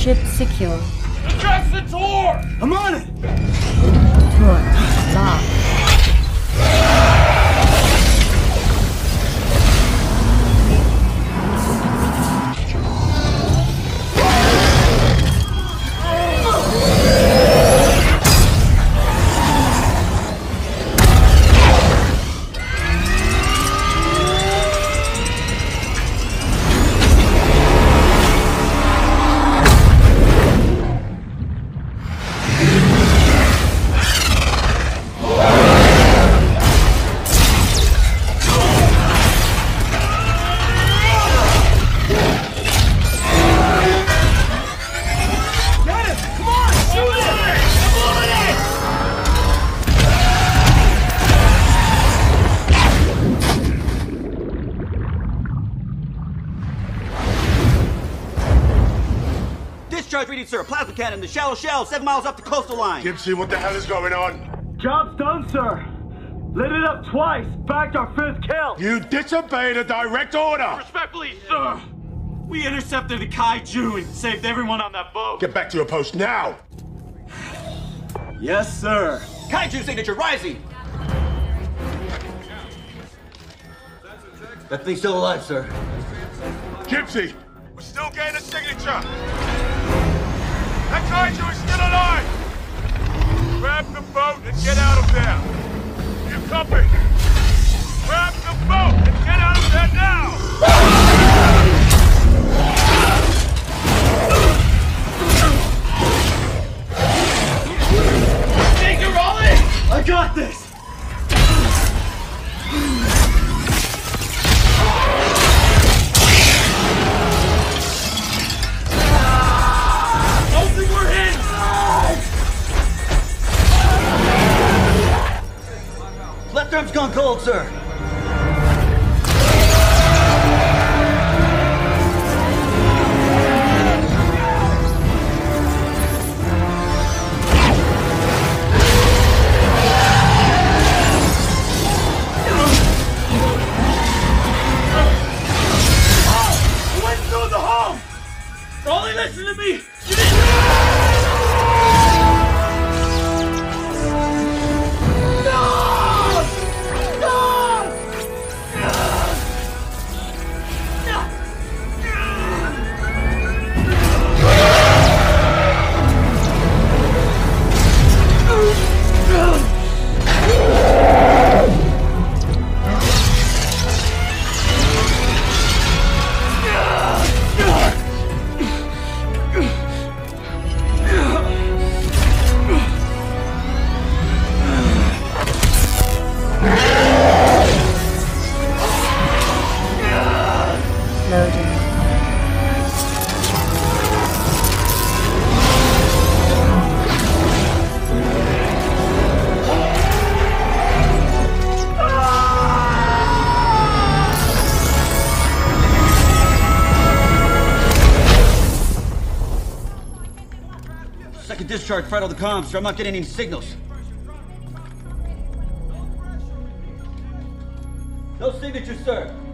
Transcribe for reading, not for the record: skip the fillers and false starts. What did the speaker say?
Ship secure. Address the tour! I'm on it! Tour locked. Discharge reading, sir. Plasma cannon to shallow shell, 7 miles up the coastal line. Gibbsy, what the hell is going on? Job's done, sir. Lit it up twice. Backed our 5th kill. You disobeyed a direct order! Respectfully, sir! We intercepted the Kaiju and saved everyone on that boat. Get back to your post now! Yes, sir. Kaiju signature rising. That thing's still alive, sir. Gypsy, we're still getting a signature! That Kaiju is still alive! Grab the boat and get out of there! You copy? Grab the boat and get out of there now! Take it, rolling! I got this! Don't think we're hit! Left arm's gone cold, sir. Went through the hole! Rolling, listen to me! Loading. Second discharge fried all the comms, sir. I'm not getting any signals. No signature, sir.